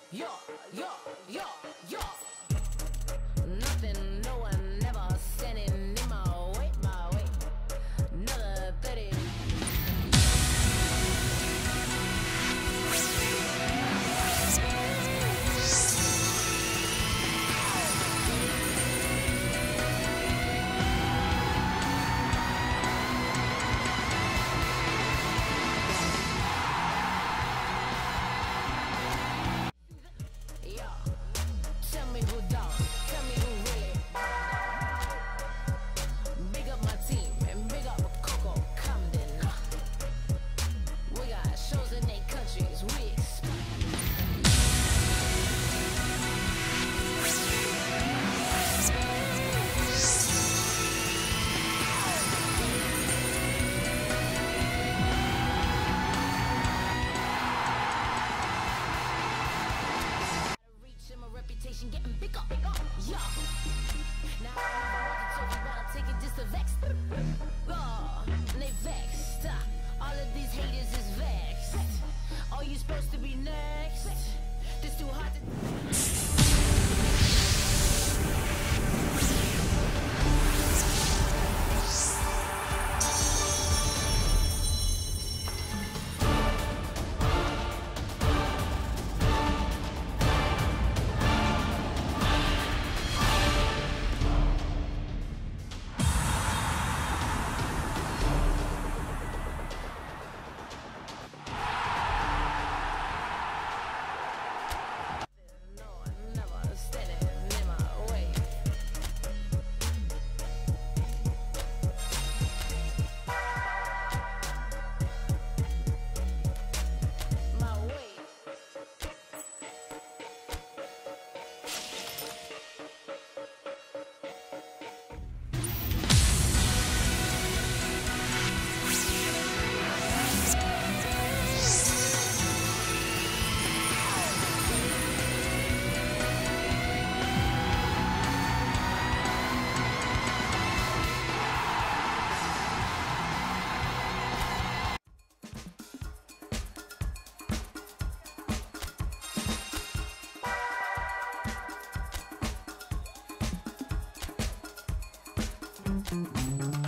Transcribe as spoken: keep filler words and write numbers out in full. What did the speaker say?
Yo, yo, yo, yo. Nothing, no one, never standing in my way, my way. Another thirty. Tell me who don't, tell me who really. Big up my team and big up Coco Camden. We got shows in eight countries, we expect. Reputation getting bigger, bigger, yo. Now I don't know what to talk about, take it just to vex. Oh, they vexed. All of these haters is vexed. Are you supposed to be next? This too hot to. Mm-hmm.